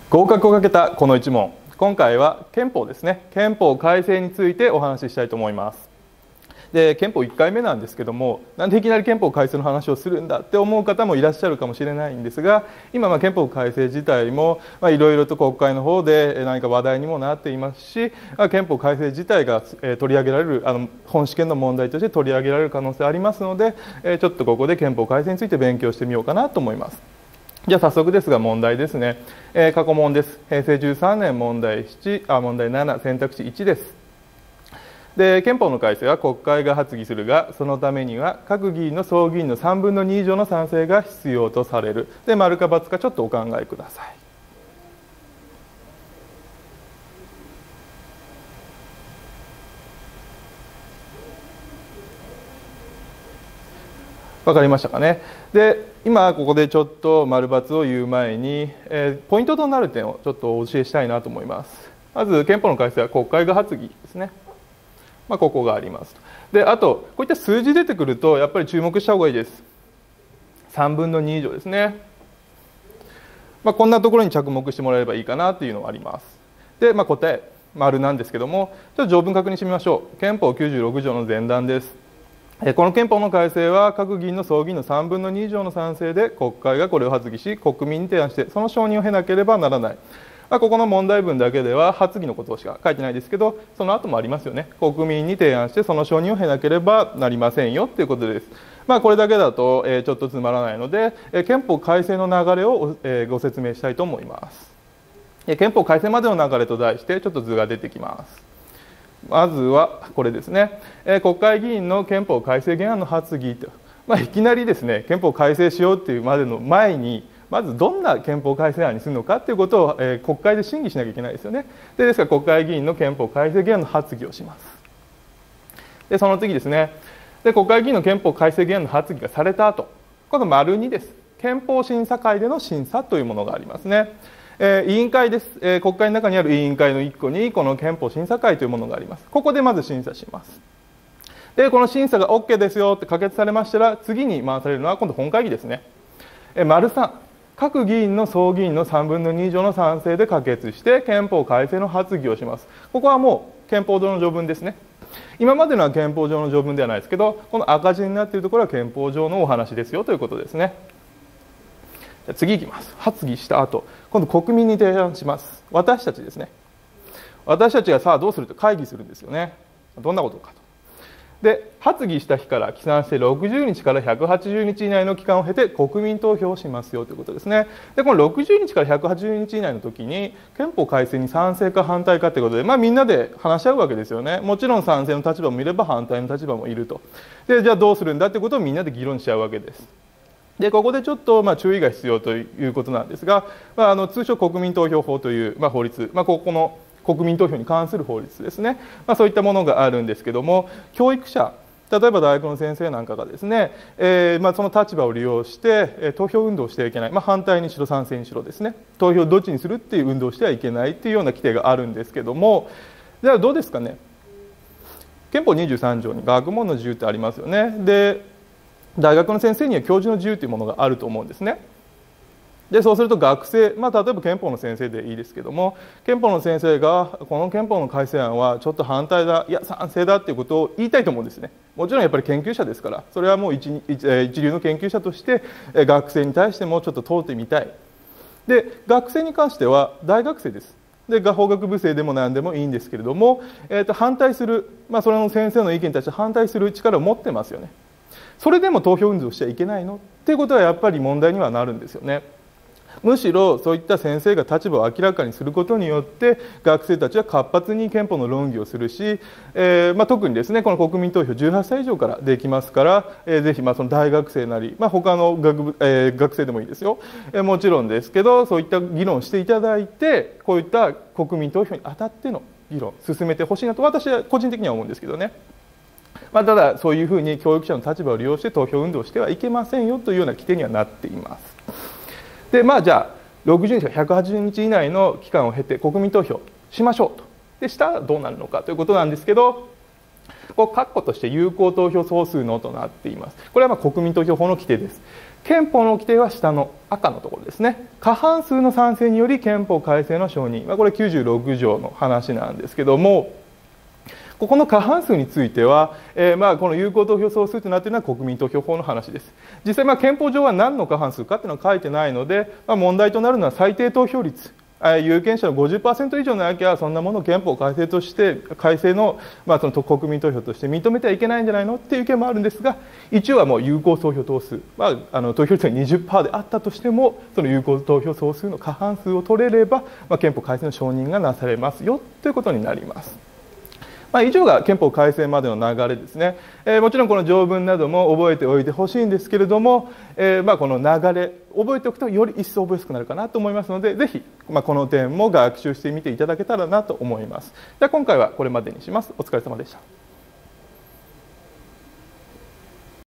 合格をかけたこの一問、今回は憲法ですね。憲法改正についてお話ししたいと思います。で、憲法1回目なんですけども、なんでいきなり憲法改正の話をするんだって思う方もいらっしゃるかもしれないんですが、今憲法改正自体もいろいろと国会の方で何か話題にもなっていますし、憲法改正自体が取り上げられる本試験の問題として取り上げられる可能性ありますので、ちょっとここで憲法改正について勉強してみようかなと思います。じゃあ早速ですが問題ですね。過去問です。平成13年問題7、選択肢1です。で、憲法の改正は国会が発議するが、そのためには各議員の総議員の3分の2以上の賛成が必要とされる。で、丸か×かちょっとお考えください。わかりましたかね。で、今ここでちょっと丸×を言う前に、ポイントとなる点をちょっとお教えしたいなと思います。まず憲法の改正は国会が発議ですね。ここがあります。で、あとこういった数字出てくるとやっぱり注目した方がいいです。3分の2以上ですね。こんなところに着目してもらえればいいかなというのがあります。で、答え丸なんですけども、ちょっと条文確認してみましょう。憲法96条の前段です。この憲法の改正は各議員の総議員の3分の2以上の賛成で国会がこれを発議し国民に提案してその承認を経なければならない。ここの問題文だけでは発議のことしか書いてないですけど、その後もありますよね。国民に提案してその承認を経なければなりませんよということです。これだけだとちょっとつまらないので、憲法改正の流れをご説明したいと思います。憲法改正までの流れと題してちょっと図が出てきます。まずはこれですね。国会議員の憲法改正原案の発議と、いきなりですね、憲法改正しようっていうまでの前に、まずどんな憲法改正案にするのかということを、国会で審議しなきゃいけないですよね。ですから国会議員の憲法改正原案の発議をします。で、その次ですね。で、国会議員の憲法改正原案の発議がされた後、この丸2です。憲法審査会での審査というものがありますね。委員会です。国会の中にある委員会の1個にこの憲法審査会というものがあります。ここでまず審査します。で、この審査が OK ですよって可決されましたら、次に回されるのは今度本会議ですね。丸3、各議員の総議員の3分の2以上の賛成で可決して憲法改正の発議をします。ここはもう憲法上の条文ですね。今までのは憲法上の条文ではないですけど、この赤字になっているところは憲法上のお話ですよということですね。次いきます。発議した後、今度国民に提案します。私たちですね。私たちがさあどうすると会議するんですよね。どんなことかと。で、発議した日から起算して60日から180日以内の期間を経て国民投票をしますよということですね。で、この60日から180日以内の時に憲法改正に賛成か反対かということで、みんなで話し合うわけですよね。もちろん賛成の立場もいれば反対の立場もいると。で、じゃあどうするんだということをみんなで議論しちゃうわけです。で、ここでちょっと注意が必要ということなんですが、通称国民投票法という法律、ここの国民投票に関する法律ですね、そういったものがあるんですけども、教育者、例えば大学の先生なんかがですね、その立場を利用して、投票運動をしてはいけない、反対にしろ賛成にしろですね、投票どっちにするっていう運動をしてはいけないっていうような規定があるんですけども、じゃあどうですかね。憲法23条に学問の自由ってありますよね。で、大学の先生には教授の自由というものがあると思うんですね。で、そうすると学生、例えば憲法の先生でいいですけども、憲法の先生がこの憲法の改正案はちょっと反対だ、いや賛成だっていうことを言いたいと思うんですね。もちろんやっぱり研究者ですから、それはもう一流の研究者として学生に対してもちょっと問うてみたい。で、学生に関しては大学生です。で、法学部生でも何でもいいんですけれども、反対する、それの先生の意見に対して反対する力を持ってますよね。それでも投票運動しちゃいけないのっていうことはやっぱり問題にはなるんですよね。むしろそういった先生が立場を明らかにすることによって学生たちは活発に憲法の論議をするし、特にですねこの国民投票18歳以上からできますから、ぜひその大学生なり、他の学生でもいいですよ、もちろんですけどそういった議論をしていただいてこういった国民投票にあたっての議論を進めてほしいなと私は個人的には思うんですけどね。ただそういうふうに教育者の立場を利用して投票運動をしてはいけませんよというような規定にはなっています。で、じゃあ60日から180日以内の期間を経て国民投票しましょうと。でしたらどうなるのかということなんですけど、 こう括弧として有効投票総数のとなっています。これは国民投票法の規定です。憲法の規定は下の赤のところですね。過半数の賛成により憲法改正の承認、これ96条の話なんですけども、ここの過半数については、この有効投票総数となっているのは国民投票法の話です。実際、憲法上は何の過半数かというのは書いてないので、問題となるのは最低投票率。有権者の 50% 以上なきゃそんなものを憲法改正として改正の、その国民投票として認めてはいけないんじゃないのっていう意見もあるんですが、一応はもう有効投票総数、投票率が 20% であったとしてもその有効投票総数の過半数を取れれば、憲法改正の承認がなされますよということになります。以上が憲法改正までの流れですね。もちろんこの条文なども覚えておいてほしいんですけれども、この流れ覚えておくとより一層覚えやすくなるかなと思いますので、ぜひ、この点も学習してみていただけたらなと思います。じゃあ今回はこれまでにします。お疲れ様でした。